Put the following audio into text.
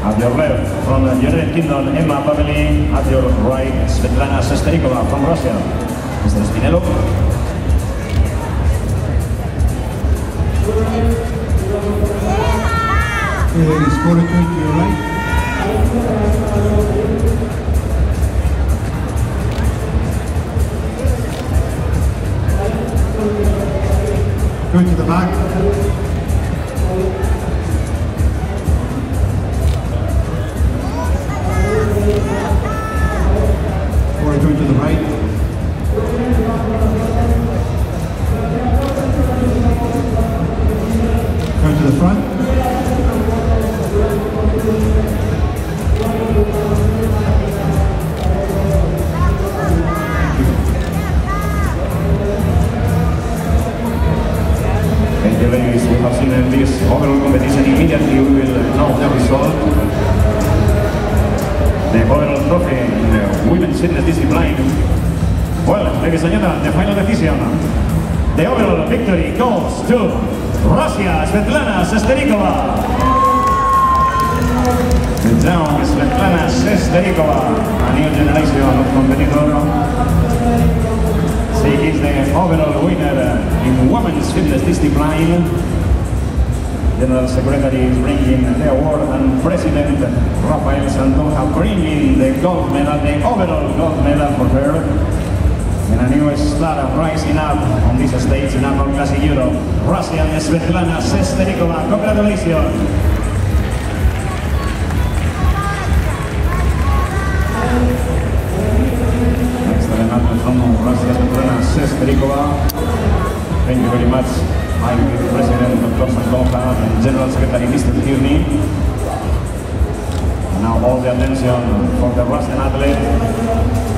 At your left, from the United Kingdom, Emma Pavely. At your right, Svetlana Sesterikova from Russia. Mr. Spinello. Score to your right. Go to the back. Or go to the right. Go to the front. Thank you, ladies. We have seen in this overall competition. Immediately we will know the result. The overall trophy in the women's fitness discipline. Well, ladies and gentlemen, the final decision. The overall victory goes to Russia, Svetlana Sesterikova. Now, Svetlana Sesterikova, a new generation of competitor. She is the overall winner in women's fitness discipline. General Secretary is bringing the award, and President Rafael Santonja bringing the gold medal, the overall gold medal for her. And a new star rising up on this stage in Upper Classic Europe, Russian Svetlana Sesterikova. Congratulations! From Russia, Svetlana Sesterikova. Thank you very much, my President Dr. Santonja and General Secretary Mr. Tierney. Now all the attention for the Russian athlete.